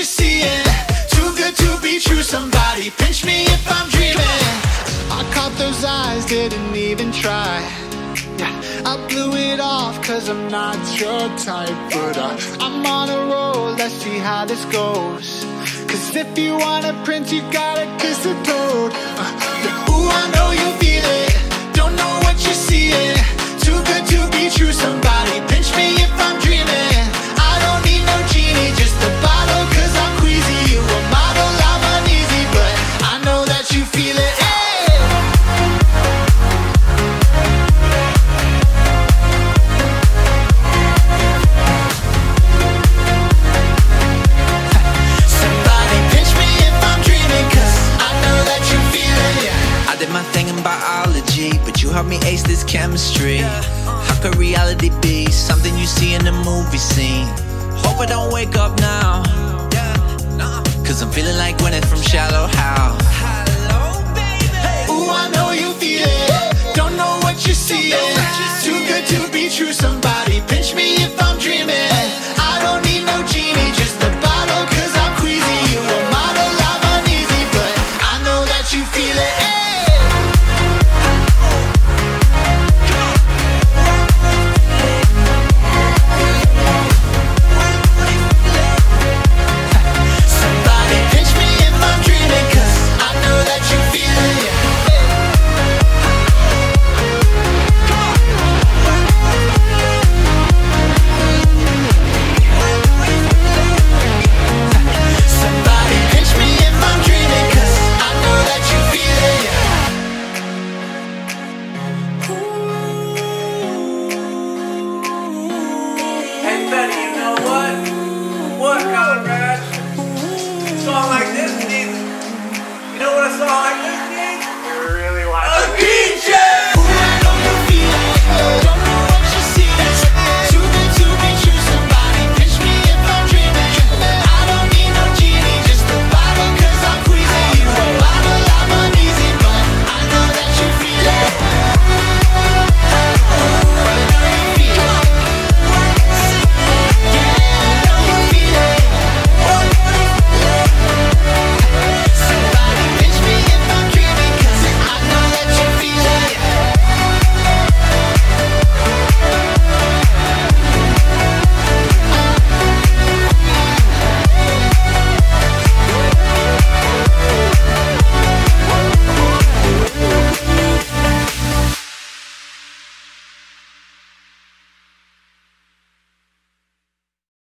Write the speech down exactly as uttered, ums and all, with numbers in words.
you're seeing. Too good to be true, somebody pinch me if I'm dreaming. I caught those eyes, didn't even try. Yeah, I blew it off cause I'm not your type. But uh, I'm on a roll, let's see how this goes. Cause if you want a prince, you gotta kiss a toad. uh, yeah, Ooh, I know you feel it, don't know what you're seeing. Too good to be true, somebody pinch me if I'm dreaming. I don't need no genie, just a bottle cause I'm queasy. You a model, I'm uneasy, but I know that you feel it. My thing in biology, but you helped me ace this chemistry. How could reality be something you see in the movie scene? Hope I don't wake up now, cause I'm feeling like Gwyneth from Shallow. How? Ooh, I know you feel it, don't know what you're seeing. Too good to be true, somebody pinch me if I'm dreaming. I don't need no genie, just a bottle cause I'm queasy. You a model, I'm uneasy, but I know that you feel it. Song like this needs, you know what a song like this